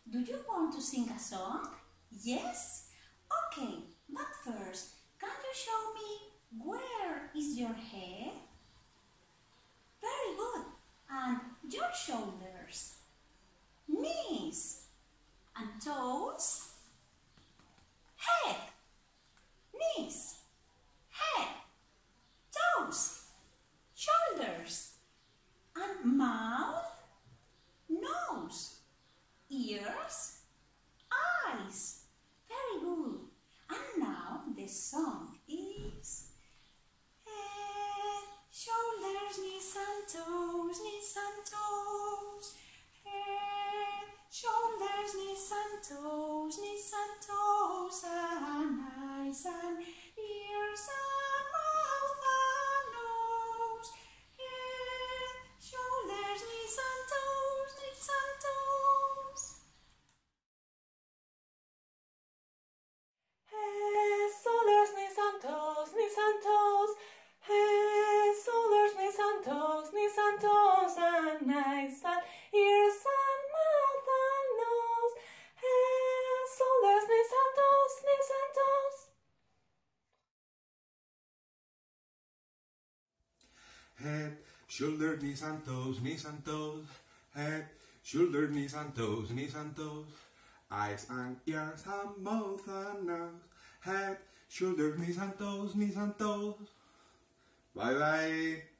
Do you want to sing a song? Yes? Okay, but first, can you show me where is your head? Very good. And your shoulders, knees, and toes, head, knees, head, toes, shoulders, and mouth, nose, ears, eyes. Very good. And now the song is head, shoulders, knees and toes, knees and toes. Head, shoulders, knees and toes, knees and toes, and eyes and ears and mouth and nose. Head, shoulders, knees and toes, knees and toes. Head, shoulders, knees and toes, knees and toes. Head, shoulders, knees and toes, knees and toes, and eyes and ears and mouth and nose. Head, shoulders, knees and toes, knees and toes. Head, shoulders, knees and toes, knees and toes. Head, shoulders, knees and toes, knees and toes. Eyes and ears and mouth and nose. Head, shoulders, knees and toes, knees and toes. Bye bye.